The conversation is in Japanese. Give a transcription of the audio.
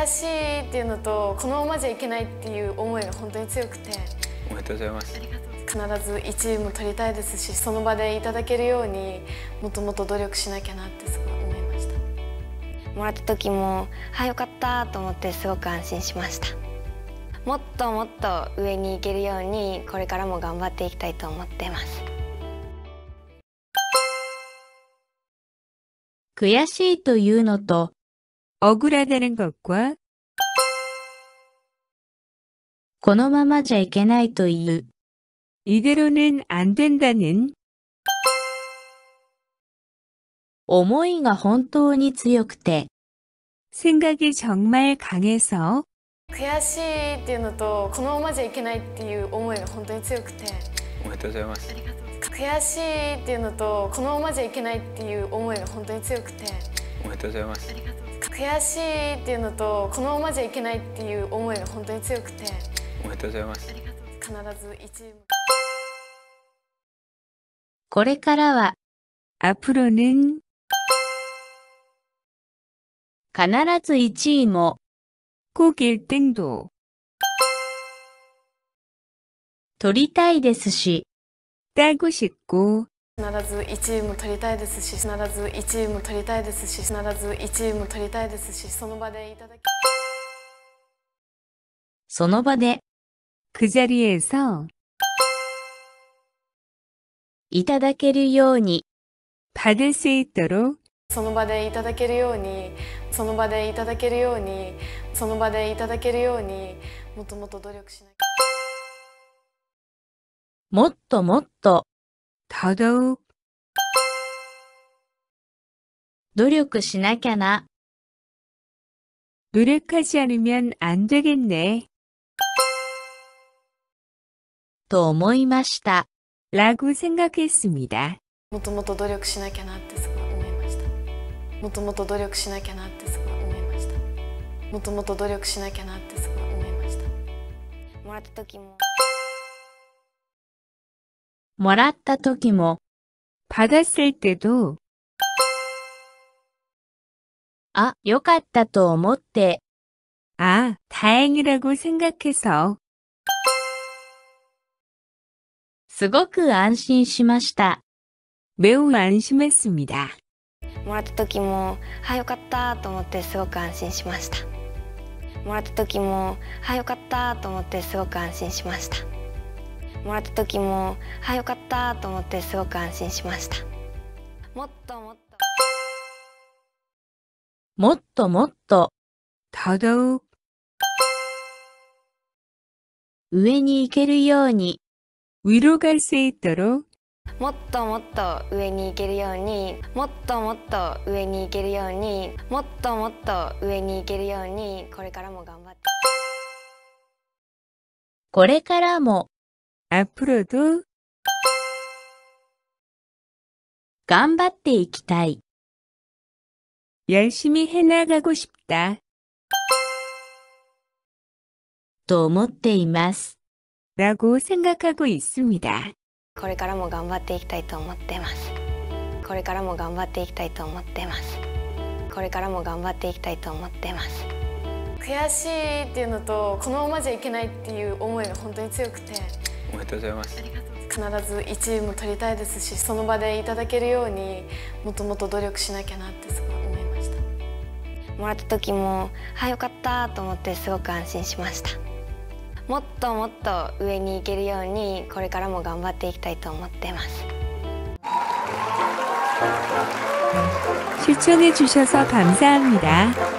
悔しいっていうのと、このままじゃいけないっていう思いが本当に強くて、 おめでとうございます。 必ず1位も取りたいですし、その場でいただけるようにもっともっと努力しなきゃなってすごい思いました。 もらった時もよかったと思ってすごく安心しました。もっともっと上に行けるようにこれからも頑張っていきたいと思っています。 悔しいというのと억울하다는 것과このままじゃいけないという 이대로는 안 된다는 思いが本当に強くて 생각이 정말 강해서 悔しいっていうのと、このままじゃいけないっていう思いが本当に強くて、 おめでとうございます。 悔しいっていうのと、このままじゃいけないっていう思いが本当に強くて、 おめでとうございます。 悔しいっていうのと、このままじゃいけないっていう思いが本当に強くて、 おめでとうございます。 必ず1位も。 これからは 앞으로는 必ず1位も 꼭 1등도 取りたいですし 따고 싶고 必ず1位も取りたいですし、必ず1位も取りたいですし、必ず1位も取りたいですし、その場でいただき、 その場で 그 자리에서 いただけるように 받을 수 있도록 その場でいただけるように、その場でいただけるように、その場でいただけるように、もっともっと努力しなきゃ。 もっともっと 더더욱 努力しなきゃな 노력하지 않으면 안 되겠네 と思いました 라고 생각했습니다. もっともっと努力しなきゃなってすごい思いました。もっともっと努力しなきゃなってすごい思いました。もっともっと努力しなきゃなってすごい思いました。 もらった時ももらった時も 받았을 때도 あ、よかったと思って 아, 다행이라고 생각해서 すごく安心しました 매우 안심했습니다. もらった時もよかったと思ってすごく安心しました。もらった時もよかったと思ってすごく安心しました。もらった時もよかったと思ってすごく安心しました。もっともっともっともっと 더더욱 上に行けるように 위로 갈 수 있도록 もっともっと上に行けるように、もっともっと上に行けるように、もっともっと上に行けるように、これからも頑張って。 これからも 앞으로도 頑張っていきたい 열심히 해나가고 싶다 と思っています 라고 생각하고 있습니다. これからも頑張っていきたいと思っています。これからも頑張っていきたいと思っています。これからも頑張っていきたいと思っています。 悔しいっていうのと、このままじゃいけないっていう思いが本当に強くて、 おめでとうございます。 必ず1位も取りたいですし、その場でいただけるようにもっともっと努力しなきゃなってすごい思いました。 もらった時もよかったと思ってすごく安心しました。もっともっと上に行けるようにこれからも頑張っていきたいと思っています。 시청해 주셔서 감사합니다.